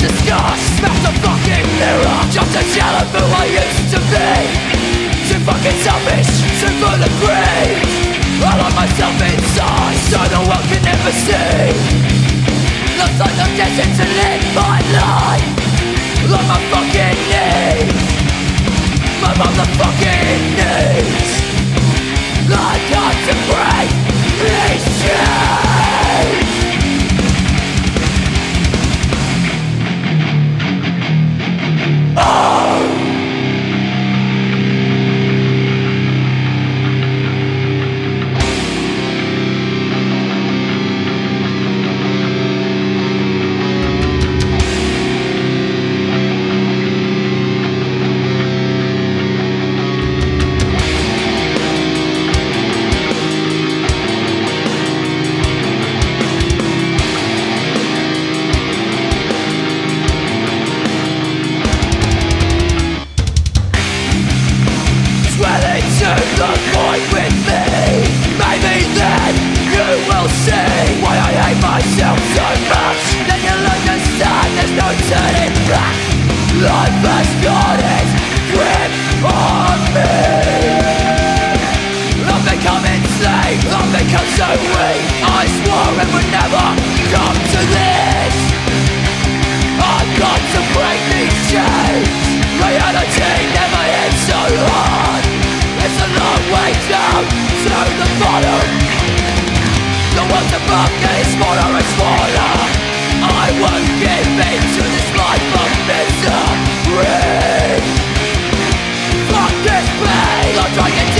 disgust. Smash the fucking mirror just to tell them who I used to be. Too fucking selfish, too full of greed. I lock myself inside so the world can never see. Looks like I'm destined to live my life on my fucking knees, my motherfucking knees. I got to break these chains. Oh! The point with me, maybe then you will see why I hate myself so much. Then you'll understand there's no turning back. Life has got its grip on me. I've become enslaved, I've become so weak. I swore it would never come to this. I've got to break these chains. Reality never hits so hard. It's a long way down to the bottom. The world's above getting smaller and smaller. I won't give in to this life of misery. Fuck this pain, I'm trying